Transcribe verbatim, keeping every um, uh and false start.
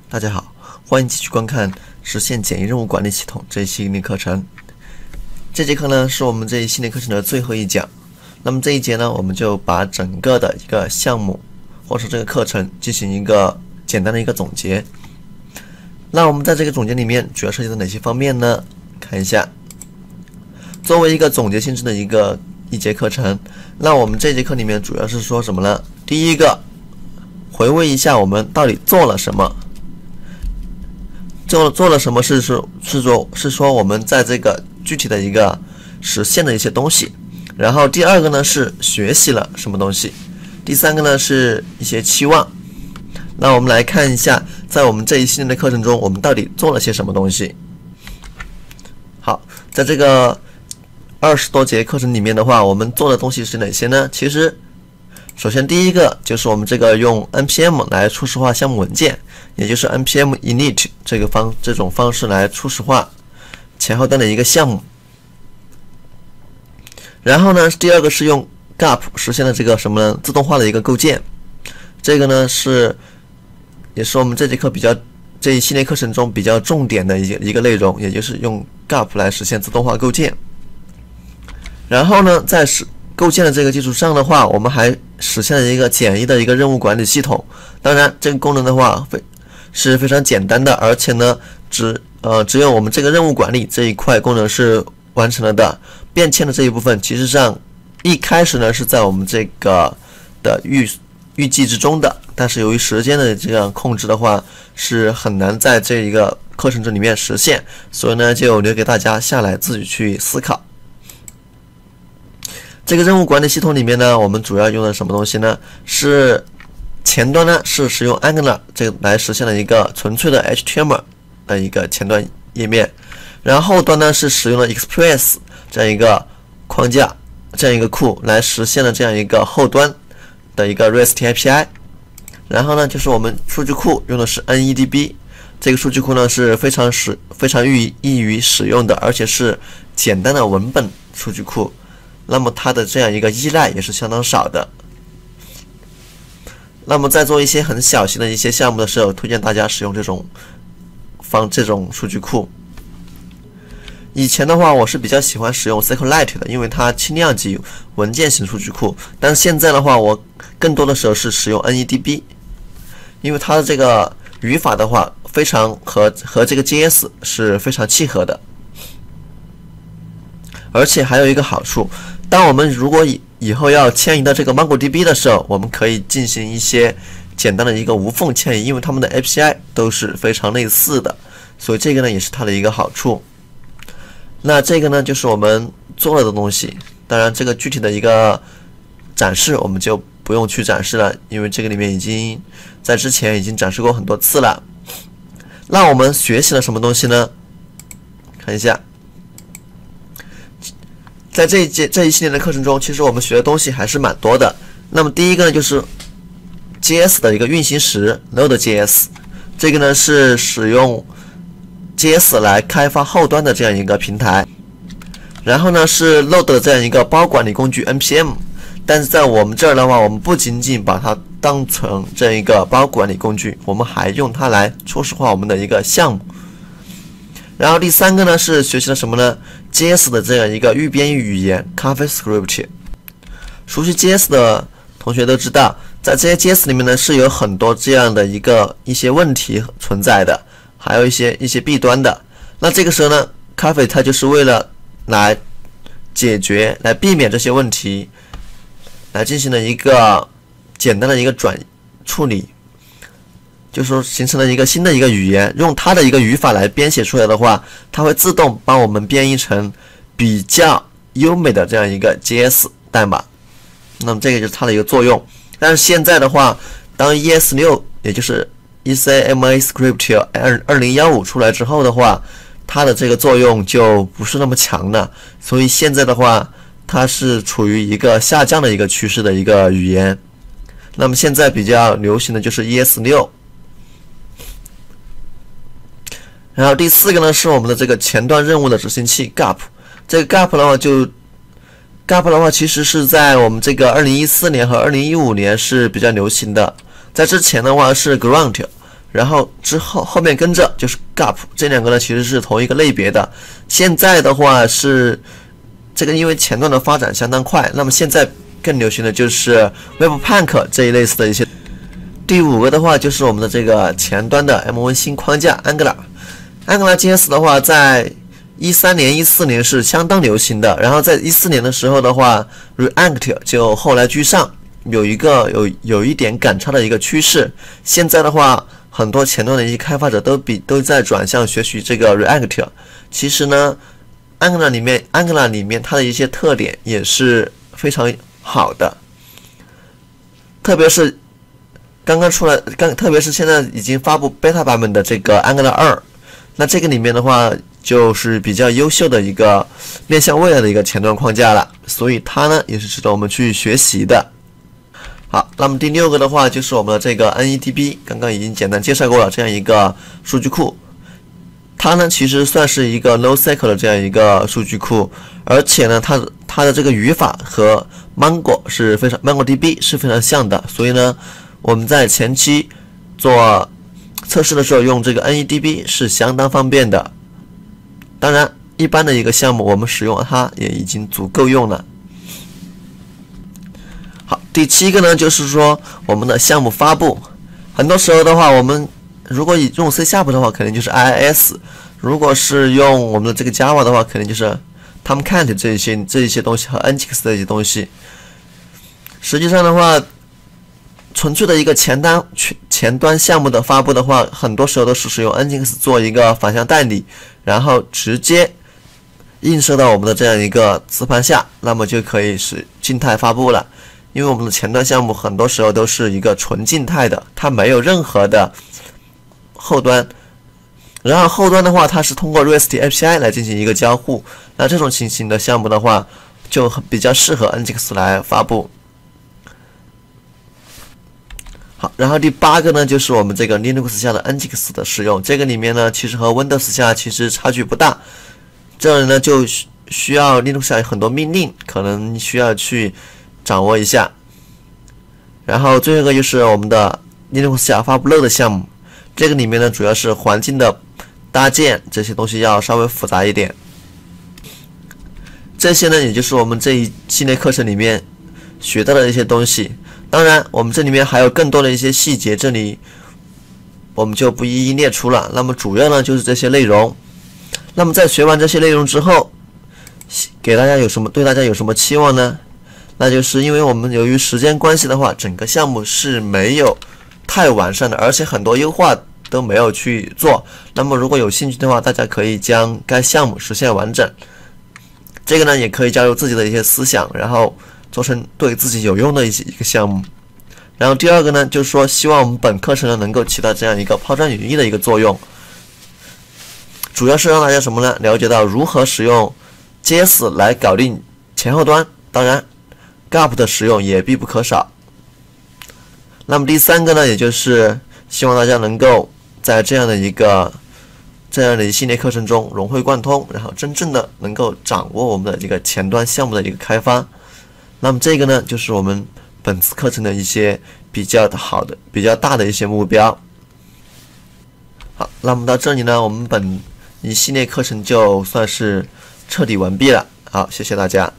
大家好，欢迎继续观看实现简易任务管理系统这一系列课程。这节课呢是我们这一系列课程的最后一讲。那么这一节呢，我们就把整个的一个项目或者这个课程进行一个简单的一个总结。那我们在这个总结里面主要涉及到哪些方面呢？看一下，作为一个总结性质的一个一节课程，那我们这节课里面主要是说什么呢？第一个，回味一下我们到底做了什么。做做了什么是说，是说，是说我们在这个具体的一个实现的一些东西。然后第二个呢是学习了什么东西。第三个呢是一些期望。那我们来看一下，在我们这一系列的课程中，我们到底做了些什么东西。好，在这个二十多节课程里面的话，我们做的东西是哪些呢？其实，首先第一个就是我们这个用 N P M 来初始化项目文件，也就是 N P M init 这个方这种方式来初始化前后端的一个项目。然后呢，第二个是用 G A P 实现了这个什么呢？自动化的一个构建。这个呢是也是我们这节课比较这一系列课程中比较重点的一一个内容，也就是用 G A P 来实现自动化构建。然后呢，在实构建的这个基础上的话，我们还实现了一个简易的一个任务管理系统。当然，这个功能的话非是非常简单的，而且呢，只呃只有我们这个任务管理这一块功能是完成了的。变迁的这一部分，其实上一开始呢是在我们这个的预预计之中的，但是由于时间的这样控制的话，是很难在这一个课程这里面实现，所以呢就留给大家下来自己去思考。这个任务管理系统里面呢，我们主要用的什么东西呢？是前端呢是使用 Angular 这个来实现了一个纯粹的 H T M L 的一个前端页面，然后后端呢是使用了 Express 这样一个框架，这样一个库来实现了这样一个后端的一个 REST A P I。然后呢，就是我们数据库用的是 N E D B， 这个数据库呢是非常使非常易易于使用的，而且是简单的文本数据库。那么它的这样一个依赖也是相当少的。那么在做一些很小型的一些项目的时候，推荐大家使用这种方这种数据库。以前的话，我是比较喜欢使用 SQLite 的，因为它轻量级文件型数据库。但是现在的话，我更多的时候是使用 N E D B， 因为它的这个语法的话，非常和和这个 J S 是非常契合的。而且还有一个好处，当我们如果以以后要迁移到这个 MongoDB 的时候，我们可以进行一些简单的一个无缝迁移，因为它们的 A P I 都是非常类似的，所以这个呢也是它的一个好处。那这个呢就是我们做了的东西，当然这个具体的一个展示我们就不用去展示了，因为这个里面已经在之前已经展示过很多次了。那我们学习了什么东西呢？看一下，在这一节这一系列的课程中，其实我们学的东西还是蛮多的。那么第一个呢就是 J S 的一个运行时 Node.js， 这个呢是使用J S 来开发后端的这样一个平台。然后呢是 Node 的这样一个包管理工具 N P M， 但是在我们这儿的话，我们不仅仅把它当成这样一个包管理工具，我们还用它来初始化我们的一个项目。然后第三个呢是学习了什么呢？ J S 的这样一个预编译语言 CoffeeScript。 熟悉 J S 的同学都知道，在这些 J S 里面呢是有很多这样的一个一些问题存在的，还有一些一些弊端的。那这个时候呢 Coffee 它就是为了来解决来避免这些问题，来进行了一个简单的一个转处理，就是说形成了一个新的一个语言，用它的一个语法来编写出来的话，它会自动帮我们编译成比较优美的这样一个 J S 代码。那么这个就是它的一个作用。但是现在的话，当 E S 六 也就是 ECMAScript 二零一五出来之后的话，它的这个作用就不是那么强了，所以现在的话，它是处于一个下降的一个趋势的一个语言。那么现在比较流行的就是 E S 六。然后第四个呢是我们的这个前端任务的执行器 G A P。 这个 G A P 的话就 G A P 的话其实是在我们这个二零一四年和二零一五年是比较流行的。在之前的话是 Grunt， 然后之后后面跟着就是 G A P， 这两个呢其实是同一个类别的。现在的话是这个，因为前端的发展相当快，那么现在更流行的就是 Webpack 这一类似的一些。第五个的话就是我们的这个前端的 M 一 新框架 Angular。AngularJS 的话，在一三年、一四年是相当流行的，然后在一四年的时候的话 ，React 就后来居上，有一个有有一点赶超的一个趋势。现在的话，很多前端的一些开发者都比都在转向学习这个 React。其实呢 ，Angular 里面 Angular 里面它的一些特点也是非常好的，特别是刚刚出来，刚特别是现在已经发布 beta 版本的这个 Angular 二，那这个里面的话就是比较优秀的一个面向未来的一个前端框架了，所以它呢也是值得我们去学习的。好，那么第六个的话就是我们的这个 N E D B， 刚刚已经简单介绍过了这样一个数据库，它呢其实算是一个 NoSQL 的这样一个数据库，而且呢它它的这个语法和 Mongo 是非常 MongoDB 是非常像的，所以呢我们在前期做测试的时候用这个 N E D B 是相当方便的。当然，一般的一个项目我们使用它也已经足够用了。好，第七个呢，就是说我们的项目发布，很多时候的话，我们如果用 C Sharp 的话，肯定就是 I I S； 如果是用我们的这个 Java 的话，肯定就是 Tomcat 这一些这一些东西和 Nginx 的一些东西。实际上的话，纯粹的一个前端前端项目的发布的话，很多时候都是使用 Nginx 做一个反向代理，然后直接映射到我们的这样一个磁盘下，那么就可以是静态发布了。因为我们的前端项目很多时候都是一个纯静态的，它没有任何的后端，然后后端的话，它是通过 REST A P I 来进行一个交互。那这种情形的项目的话，就比较适合 Nginx 来发布。好，然后第八个呢，就是我们这个 Linux 下的 Nginx 的使用。这个里面呢，其实和 Windows 下其实差距不大。这呢就需要 Linux 下有很多命令，可能需要去掌握一下。然后最后一个就是我们的 Linux 下发布漏的项目。这个里面呢，主要是环境的搭建这些东西要稍微复杂一点。这些呢，也就是我们这一系列课程里面学到的一些东西。当然，我们这里面还有更多的一些细节，这里我们就不一一列出了。那么主要呢就是这些内容。那么在学完这些内容之后，给大家有什么对大家有什么期望呢？那就是因为我们由于时间关系的话，整个项目是没有太完善的，而且很多优化都没有去做。那么如果有兴趣的话，大家可以将该项目实现完整。这个呢也可以加入自己的一些思想，然后做成对自己有用的一些一个项目。然后第二个呢，就是说希望我们本课程呢能够起到这样一个抛砖引玉的一个作用，主要是让大家什么呢？了解到如何使用 J S 来搞定前后端，当然 G A P 的使用也必不可少。那么第三个呢，也就是希望大家能够在这样的一个这样的一系列课程中融会贯通，然后真正的能够掌握我们的这个前端项目的一个开发。那么这个呢，就是我们本次课程的一些比较好的、比较大的一些目标。好，那么到这里呢，我们本一系列课程就算是彻底完毕了。好，谢谢大家。